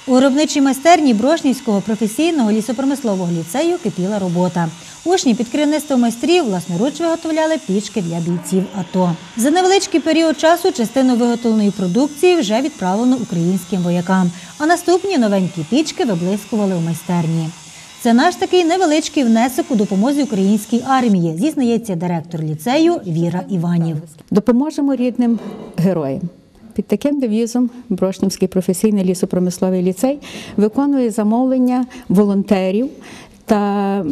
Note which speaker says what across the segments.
Speaker 1: У виробничій майстерні Брошнівського професійного лісопромислового ліцею кипіла робота. Учні під керівництвом майстрів власноруч виготовляли пічки для бійців АТО. За невеличкий період часу частину виготовленої продукції вже відправлено українським воякам, а наступні новенькі пічки виблискували у майстерні. Це наш такий невеличкий внесок у допомозі українській армії, зізнається директор ліцею Віра Іванів.
Speaker 2: Допоможемо рідним героям. Під таким девізом Брошнівський професійний лісопромисловий ліцей виконує замовлення волонтерів та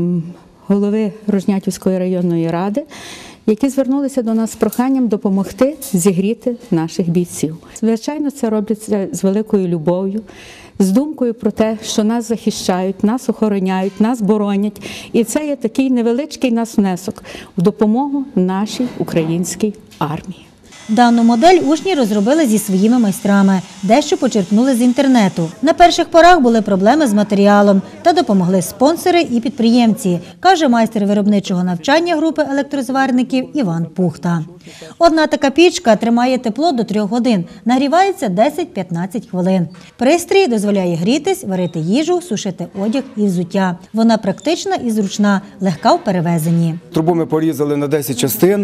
Speaker 2: голови Рожнятівської районної ради, які звернулися до нас з проханням допомогти зігріти наших бійців. Звичайно, це робиться з великою любов'ю, з думкою про те, що нас захищають, нас охороняють, нас боронять. І це є такий невеличкий наш внесок в допомогу нашій українській армії.
Speaker 1: Дану модель учні розробили зі своїми майстрами, дещо почерпнули з інтернету. На перших порах були проблеми з матеріалом, та допомогли спонсори і підприємці, каже майстер виробничого навчання групи електрозварників Іван Пухта. Одна така пічка тримає тепло до 3 годин, нагрівається 10-15 хвилин. Пристрій дозволяє грітись, варити їжу, сушити одяг і взуття. Вона практична і зручна, легка в перевезенні.
Speaker 3: Трубу ми порізали на 10 частин,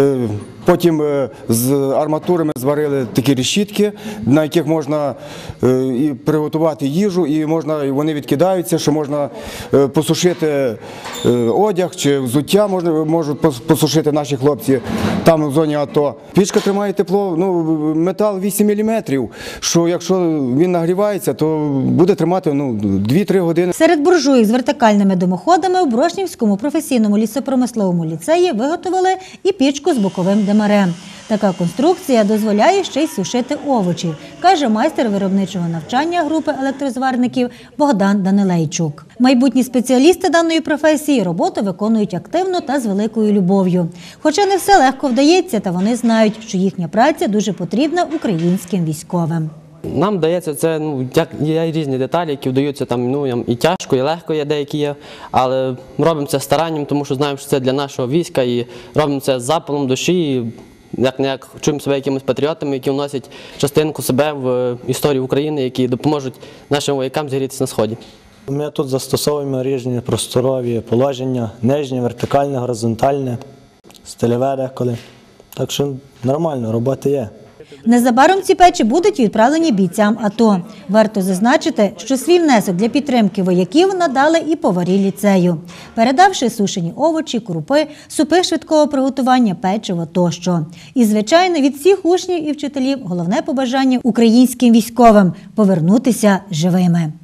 Speaker 3: потім з арматури ми зварили такі решітки, на яких можна і приготувати їжу, і вони відкидаються, що можна посушити одяг чи взуття, можуть посушити наші хлопці там в зоні АТО. Пічка тримає тепло, метал 8 мм, що якщо він нагрівається, то буде тримати 2-3 години.
Speaker 1: Серед буржуїк з вертикальними димоходами у Брошнівському професійному лісопромисловому ліцеї виготовили і пічку з боковим димарем. Така конструкція дозволяє ще й сушити овочі, каже майстер виробничого навчання групи електрозварників Богдан Данилейчук. Майбутні спеціалісти даної професії роботу виконують активно та з великою любов'ю. Хоча не все легко вдається, та вони знають, що їхня праця дуже потрібна українським військовим.
Speaker 4: Нам вдається, це є різні деталі, які вдаються і тяжко, і легко є деякі є, але робимо це старанням, тому що знаємо, що це для нашого війська, і робимо це з запалом душі, і як-не-як чуємо себе якимись патріотами, які вносять частинку себе в історію України, які допоможуть нашим воякам зігрітися на Сході.
Speaker 5: Ми тут застосовуємо різні просторові положення, нижнє, вертикальне, горизонтальне, стильове деколи. Так що нормально, робота є.
Speaker 1: Незабаром ці печі будуть відправлені бійцям АТО. Варто зазначити, що свій внесок для підтримки вояків надали і поварі ліцею, передавши сушені овочі, крупи, супи швидкого приготування, печиво тощо. І, звичайно, від всіх учнів і вчителів головне побажання українським військовим – повернутися живими.